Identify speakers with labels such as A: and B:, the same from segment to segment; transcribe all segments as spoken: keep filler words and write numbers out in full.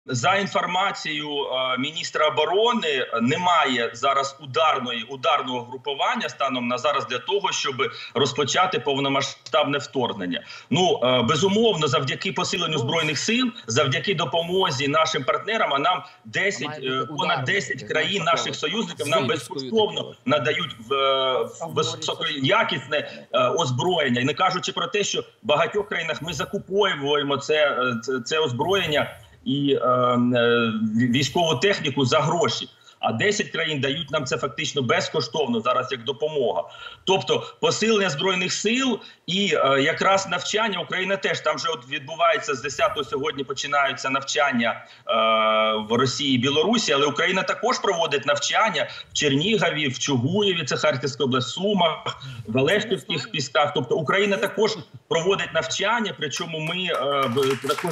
A: За інформацією е, міністра оборони, немає зараз ударної, ударного групування станом на зараз для того, щоб розпочати повномасштабне вторгнення. Ну, е, безумовно, завдяки посиленню Збройних сил, завдяки допомозі нашим партнерам, а нам десять, е, понад десять країн наших союзників нам безкоштовно надають в, в високоякісне е, озброєння. І не кажучи про те, що в багатьох країнах ми закуповуємо це, це, це озброєння і е, військову техніку за гроші. А десять країн дають нам це фактично безкоштовно зараз як допомога. Тобто посилення Збройних сил і е, якраз навчання. Україна теж, там же от відбувається з десятого сьогодні починаються навчання е, в Росії і Білорусі, але Україна також проводить навчання в Чернігові, в Чугуєві, це Харківська область, в Сумах, в Олешківських пісках. Тобто Україна також проводить навчання, причому ми е, також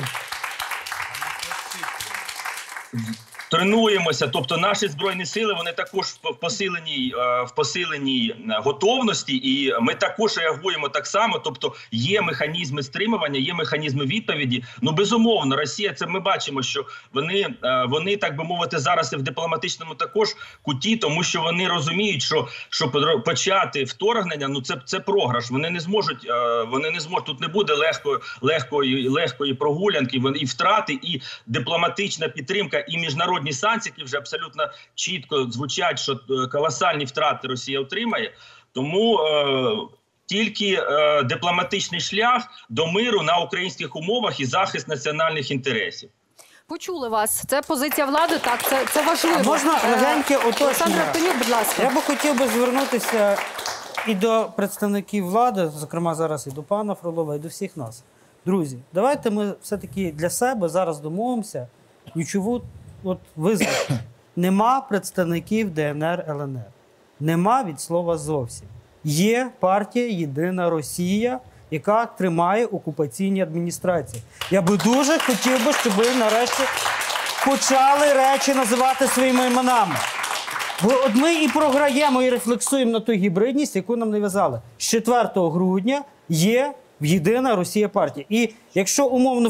A: тренуємося, тобто наші Збройні сили, вони також в посиленій, в посиленій готовності, і ми також реагуємо так само, тобто є механізми стримування, є механізми відповіді. Ну, безумовно, Росія, це ми бачимо, що вони, вони так би мовити, зараз і в дипломатичному також куті, тому що вони розуміють, що, що почати вторгнення, ну це, це програш, вони не зможуть, вони не зможуть, тут не буде легкої, легкої, легкої прогулянки, і втрати, і дипломатична підтримка, і міжнародні санкції, які вже абсолютно чітко звучать, що колосальні втрати Росія отримає. Тому е, тільки е, дипломатичний шлях до миру на українських умовах і захист національних інтересів.
B: Почули вас. Це позиція влади, так, це, це важливо.
C: А можна легеньке уточнення?
B: Олександр Антонюк, будь ласка.
C: Я би хотів би звернутися і до представників влади, зокрема зараз і до пана Фролова, і до всіх нас. Друзі, давайте ми все-таки для себе зараз домовимося ключову от визначення. Нема представників Де Ен Ер, Ел Ен Ер. Нема від слова зовсім. Є партія «Єдина Росія», яка тримає окупаційні адміністрації. Я би дуже хотів би, щоб ви нарешті почали речі називати своїми іменами. Бо от ми і програємо, і рефлексуємо на ту гібридність, яку нам нав'язали. З четвертого грудня є «Єдина Росія» партія. І якщо умовно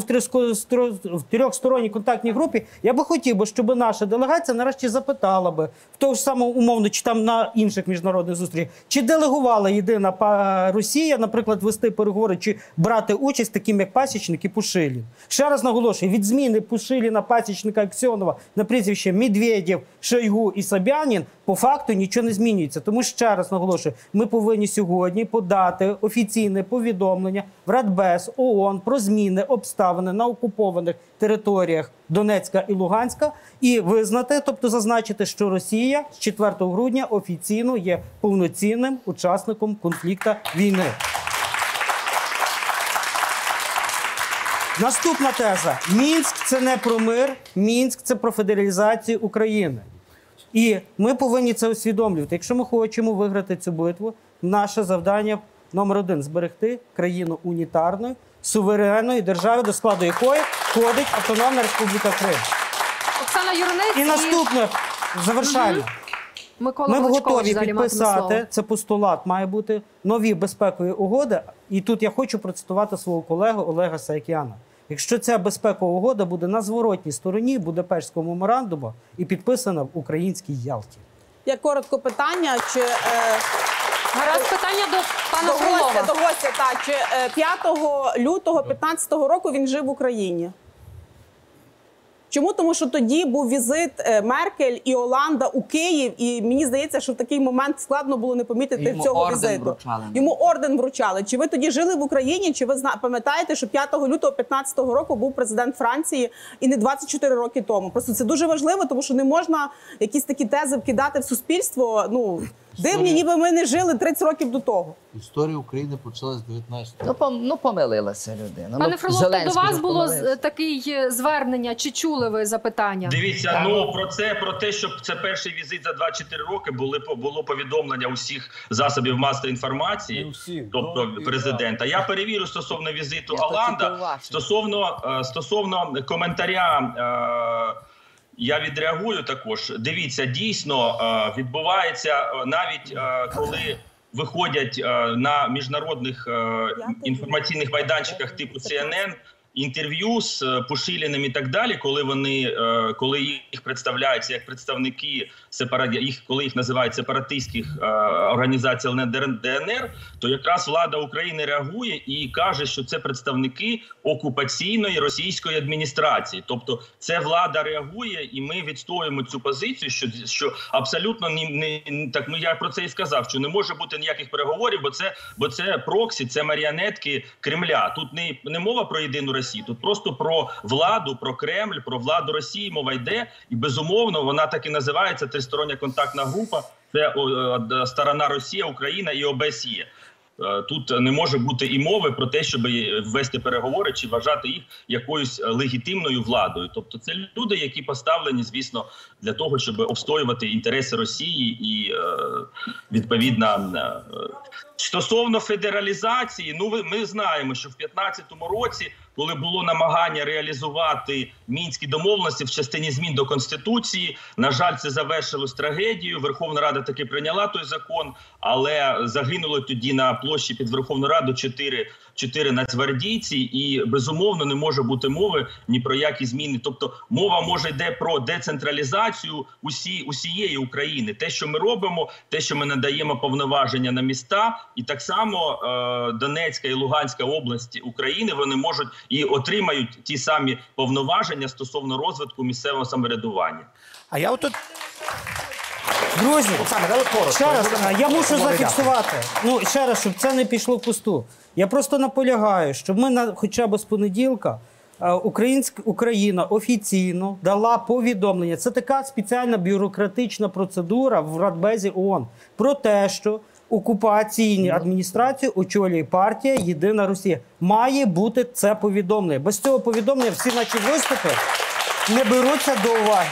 C: в трьохсторонній контактній групі, я би хотів би, щоб наша делегація нарешті запитала би, в того ж самого умовно, чи там на інших міжнародних зустрічах, чи делегувала «Єдина Росія», наприклад, вести переговори, чи брати участь таким, як Пасічник і Пушилін. Ще раз наголошую, від зміни Пушиліна, Пасічника, Аксьонова на прізвище Медведєв, Шойгу і Собянін по факту нічого не змінюється. Тому ще раз наголошую, ми повинні сьогодні подати офіційне повідомлення в Радбез, ООН про зміни обставини на окупованих територіях Донецька і Луганська і визнати, тобто зазначити, що Росія з четвертого грудня офіційно є повноцінним учасником конфлікту війни. Наступна теза. Мінськ – це не про мир, Мінськ – це про федералізацію України. І ми повинні це усвідомлювати. Якщо ми хочемо виграти цю битву, наше завдання номер один – зберегти країну унітарною, суверенної держави, до складу якої входить Автономна Республіка Крим.
B: Оксана Юринець.
C: І наступне, завершально.
B: Угу. Микола
C: Ми
B: Величкович
C: готові
B: далі
C: підписати, це постулат, має бути нові безпекові угоди. І тут я хочу процитувати свого колегу Олега Саакяна. Якщо ця безпекова угода буде на зворотній стороні Будапештського меморандуму і підписана в українській Ялті.
D: Я коротко питання, чи... Е...
B: Гаразд, питання до пана
D: до
B: Фролова.
D: Гостя, до гостя, так. Чи п'ятого лютого п'ятнадцятого року він жив в Україні? Чому? Тому що тоді був візит Меркель і Оланда у Київ, і мені здається, що в такий момент складно було не помітити
E: Йому
D: цього
E: орден
D: візиту.
E: Вручали.
D: Йому орден вручали. Чи ви тоді жили в Україні, чи ви пам'ятаєте, що п'ятого лютого п'ятнадцятого року був президент Франції і не двадцять чотири роки тому? Просто це дуже важливо, тому що не можна якісь такі тези вкидати в суспільство, ну, дивні, ніби ми не жили тридцять років до того.
F: Історія України почалась з дев'ятнадцятого.
E: Ну, пом, ну помилилася людина.
B: Пане
E: ну,
B: Фролов, то до вас було
E: помилився.
B: таке звернення, чи чули ви запитання?
A: Дивіться, ну про це, про те, що це перший візит за двадцять чотири роки, були, було повідомлення усіх засобів масової інформації,
F: Усіх,
A: тобто
F: ну,
A: президента. Я перевірю стосовно візиту
E: Я
A: Оланда, стосовно, стосовно коментаря, я відреагую також. Дивіться, дійсно відбувається навіть коли виходять на міжнародних інформаційних майданчиках типу Сі Ен Ен інтерв'ю з е, Пушиліним і так далі, коли вони, е, коли їх представляються як представники сепара... їх, коли їх називають сепаратистських е, організацій ел ен ер, де ен ер, то якраз влада України реагує і каже, що це представники окупаційної російської адміністрації. Тобто це влада реагує, і ми відстоюємо цю позицію, що, що абсолютно не, не так. Ми я про це і сказав, що не може бути ніяких переговорів, бо це бо це проксі, це маріонетки Кремля. Тут не, не мова про єдину Росію, тут просто про владу, про Кремль, про владу Росії мова йде, і безумовно вона так і називається тристороння контактна група. Це о, сторона Росія, Україна і о бе ес є. Тут не може бути і мови про те, щоб ввести переговори чи вважати їх якоюсь легітимною владою. Тобто це люди, які поставлені, звісно, для того, щоб обстоювати інтереси Росії і, відповідно, стосовно федералізації, ну ми знаємо, що в п'ятнадцятому році, коли було намагання реалізувати Мінські домовленості в частині змін до Конституції, на жаль, це завершилось трагедією. Верховна Рада таки прийняла той закон, але загинуло тоді на площі під Верховною Радою чотири, чотири нацгвардійці, і, безумовно, не може бути мови ні про які зміни. Тобто мова може йде про децентралізацію усі, усієї України. Те, що ми робимо, те, що ми надаємо повноваження на міста, і так само е, Донецька і Луганська області України, вони можуть і отримають ті самі повноваження стосовно розвитку місцевого самоврядування.
G: А я отут...
C: Друзі,
G: Оксана, давай коротко.
C: ще раз,
G: Будемо-
C: а, я мушу
G: будемо
C: зафіксувати. Ну, ще раз, щоб це не пішло в пусту. Я просто наполягаю, щоб ми на, хоча б з понеділка а, українська, Україна офіційно дала повідомлення. Це така спеціальна бюрократична процедура в Радбезі ООН про те, що окупаційні адміністрації очолює партія «Єдина Росія». Має бути це повідомлення. Без цього повідомлення всі наші виступи не беруться до уваги.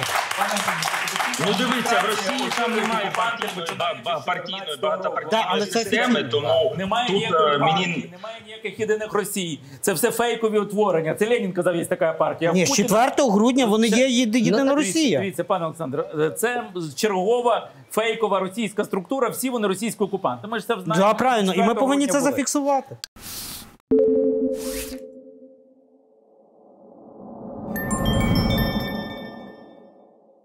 A: Ну, дивіться, в Росії там немає партійної, ба- ба- партійної,
C: Да, але
A: багатопартійної
C: це
A: системи,
C: офіційно.
A: тому
H: Немає
A: тут
H: ніякої
A: е,
H: партії,
A: мені...
H: немає ніяких єдиних Росій. Це все фейкові утворення. Це Ленін казав, є така партія.
C: Ні, з
H: Путін-
C: четвертого грудня вони є єди- єдина
H: Дивіться,
C: Росія.
H: Дивіться, пане Олександр, це чергова фейкова російська структура, всі вони російські окупанти. Ми ж це знаємо.
C: Да, правильно, і ми
H: четвертого
C: повинні
H: грудня
C: це
H: були.
C: зафіксувати.